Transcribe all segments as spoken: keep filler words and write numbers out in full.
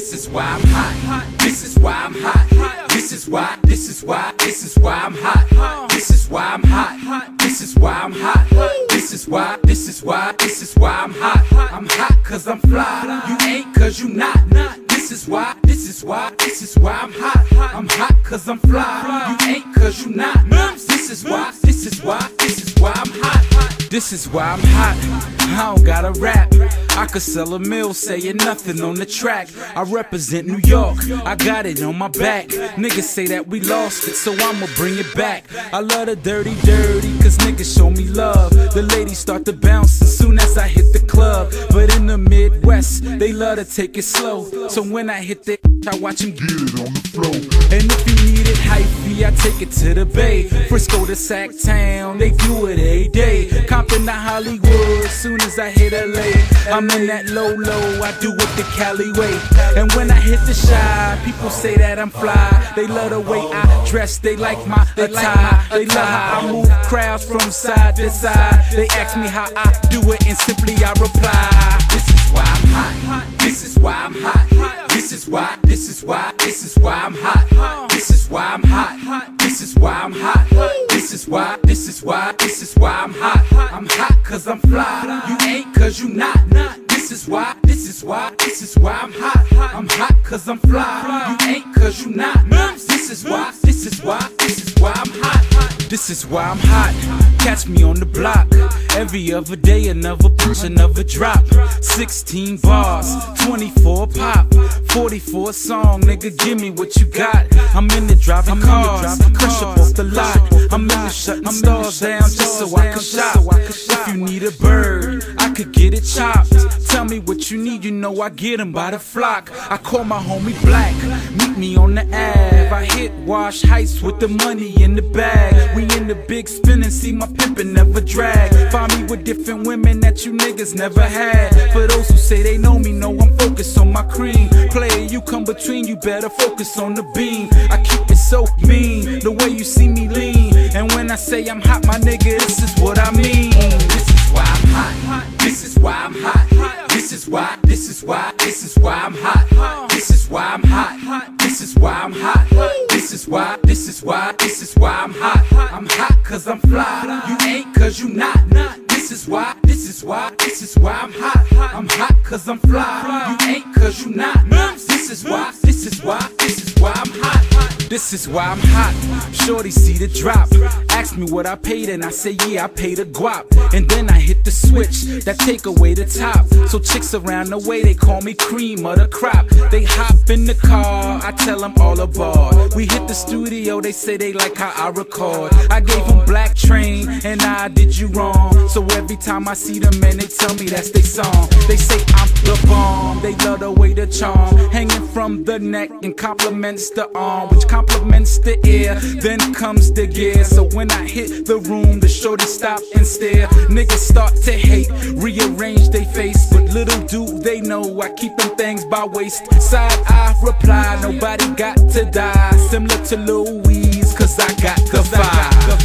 This is why I'm hot. This is why I'm hot. This is why, this is why, this is why I'm hot. This is why I'm hot. This is why I'm hot. This is why, this is why, this is why I'm hot. I'm hot cause I'm fly. You ain't cause you not. This is why, this is why, this is why I'm hot. I'm hot cause I'm fly. You ain't cause you not. This is why, this is why, this is why I'm hot. This is why I'm hot. I don't gotta rap. I could sell a mill saying nothing on the track. I represent New York, I got it on my back. Niggas say that we lost it, so I'ma bring it back. I love the dirty, dirty, cause niggas show me love. The ladies start to bounce as soon as I hit the club. But in the Midwest, they love to take it slow. So when I hit the I watch them get it on the floor. And if you need it hypey, I take it to the Bay. Frisco to Sacktown, they do it every day. Compton to Hollywood, soon as I hit L A. I'm in that low low, I do it the Cali way. And when I hit the Chi, people say that I'm fly. They love the way I dress, they like my attire. They love how I move crowds from side to side. They ask me how I do it and simply I reply. This is why I'm hot. This is why I'm hot. This is why, this is why, this is why I'm hot. This is why I'm hot. This is why I'm hot. This is why, this is why, this is why I'm hot. I'm hot cause I'm fly. You ain't cause you not. This is why, this is why, this is why I'm hot. I'm hot cause I'm fly. You ain't cause you not. This is why, this is why, this is why I'm hot. This is why I'm hot. Catch me on the block. Every other day another push, another drop. Sixteen bars, twenty-four pop, forty-four song. Nigga, give me what you got. I'm in the driving cars, crush up off the lot. I'm in the shutting stars down just so I can shop. If you need a bird, I could get it chopped. Tell me what you need, you know I get them by the flock. I call my homie Black, meet me on the Ave. I hit Wash Heights with the money in the bag. We in the big spin and see my pimpin' never drag. Find me with different women that you niggas never had. For those who say they know me, know I'm focused on my cream. Player, you come between, you better focus on the beam. I keep it so mean, the way you see me lean. And when I say I'm hot, my nigga, this is what I mean. This is why I'm hot. This is why I'm hot. This is why, this is why, this is why I'm hot. This is why I'm hot. This is why I'm hot. This is why, this is why, this is why I'm hot. I'm hot cause I'm fly. You ain't cause you not. This is why, this is why, this is why I'm hot. I'm hot cause I'm fly. You ain't cause you not. This is why, this is why, this is why I'm hot. This is why I'm hot. Shorty see the drop. Ask me what I paid and I say yeah, I paid a guap. And then I hit the switch that take away the top. So chicks around the way, they call me cream of the crop. They hop in the car, I tell them all aboard. We hit the studio, they say they like how I record. I gave them Black Train and I did you wrong. So every time I see them man, they tell me that's their song. They say I'm the bomb, they love the way the charm hanging from the neck and compliments the arm, which compliments the ear. Then comes the gear. So when I hit the room, the shorty stop and stare. Niggas start to hate, rearrange they face, but little do they know I keep them things by waist. Side I reply, nobody got to die. Similar to Louise, cause I got the vibe.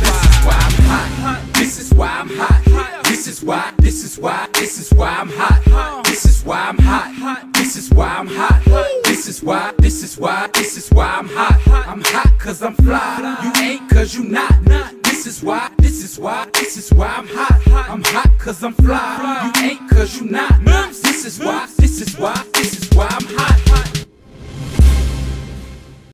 This is why I'm hot. This is why, this is why, this is why I'm hot. This is why I'm hot. This is why I'm hot. This is why, this is why, this is why I'm hot. I'm hot cause I'm fly. You ain't cause you not. This is why, this is why, this is why I'm hot. I'm hot cause I'm fly. You ain't cause you not. This is why, this is why.